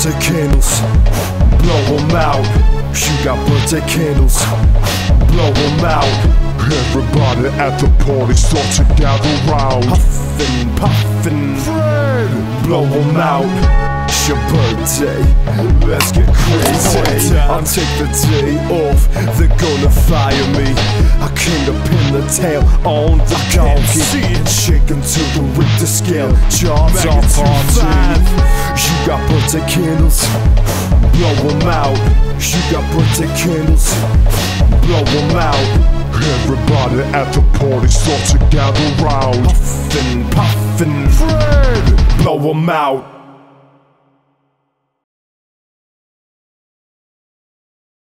birthday candles, blow them out. You got birthday candles, blow them out. Everybody at the party start to gather round. Puffin', puffin', Fred, blow them out. It's your birthday, let's get crazy. I'll take the day off, they're gonna fire me. I came to pin the tail on the donkey, shaking to the Richter scale, jobs on party. You got birthday candles, blow them out. You got birthday candles, blow them out. Everybody at the party start to gather round. Puffin', puffin', Fred, blow them out.